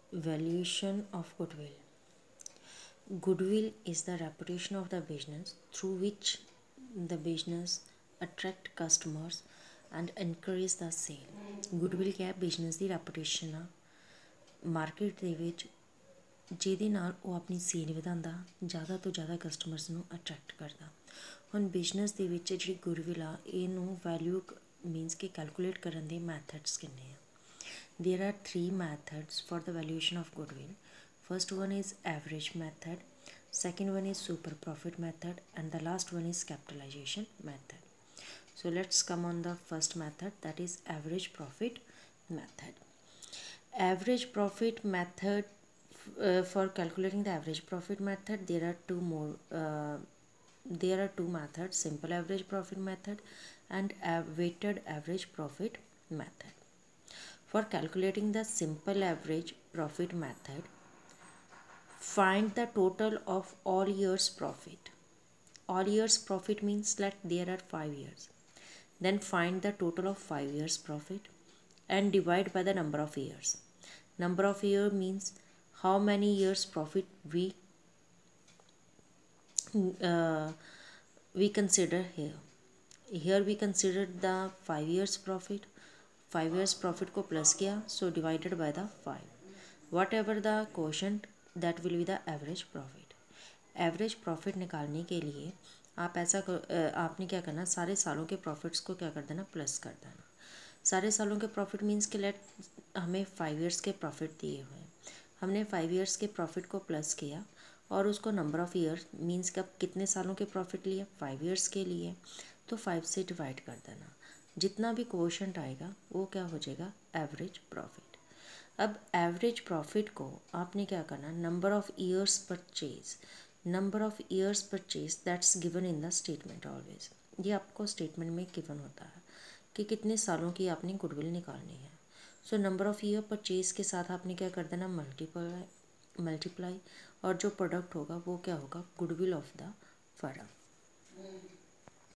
Valuation of goodwill. Goodwill is the reputation of the business through which the business attract customers and encourage the sale. Goodwill क्या है? Business ਦੀ reputation ਆ market ਦੇ ਵਿੱਚ ਜਿਹਦੇ ਨਾਲ ਉਹ ਆਪਣੀ ਸੇਲ ਵਧਾਉਂਦਾ, ਜ਼ਿਆਦਾ ਤੋਂ ਜ਼ਿਆਦਾ ਕਸਟਮਰਸ ਨੂੰ ਅਟਰੈਕਟ ਕਰਦਾ। ਹੁਣ ਬਿਜ਼ਨਸ ਦੇ ਵਿੱਚ ਜਿਹੜੀ ਗੁੱਡਵਿਲ ਆ ਇਹਨੂੰ ਵੈਲਿਊ ਮੀਨਸ ਕਿ ਕੈਲਕੂਲੇਟ ਕਰਨ ਦੇ ਮੈਥਡਸ ਕਿੰਨੇ ਆ। There are three methods for the valuation of goodwill. First one is average method, second one is super profit method, and the last one is capitalization method. So let's come on the first method, that is average profit method. Average profit method, for calculating the average profit method there are two methods, simple average profit method and weighted average profit method. For calculating the simple average profit method, find the total of all years profit. All years profit means that there are 5 years. Then find the total of 5 years profit and divide by the number of years. Number of year means how many years profit we consider here. Here we considered the 5 years profit. 5 years profit को plus किया, so divided by the 5. Whatever the quotient, that will be the average profit. Average profit निकालने के लिए आप ऐसा आपने क्या करना, सारे सालों के प्रॉफिट्स को क्या कर देना, प्लस कर देना। सारे सालों के प्रॉफिट मीन्स कि लेट हमें 5 इयर्स के प्रॉफिट दिए हुए हैं, हमने 5 इयर्स के प्रॉफिट को प्लस किया और उसको नंबर ऑफ़ ईयर्स मीन्स कि अब कितने सालों के प्रॉफिट लिए, 5 इयर्स के लिए, तो 5 से डिवाइड कर देना। जितना भी कोशेंट आएगा वो क्या हो जाएगा, एवरेज प्रॉफिट। अब एवरेज प्रॉफिट को आपने क्या करना, number of years purchase, number of years purchase that's given in the statement always. ये आपको स्टेटमेंट में गिवन होता है कि कितने सालों की आपने गुडविल निकालनी है। So number of year purchase के साथ आपने क्या कर देना, मल्टीप्लाई, और जो प्रोडक्ट होगा वो क्या होगा, गुडविल ऑफ द फर्म।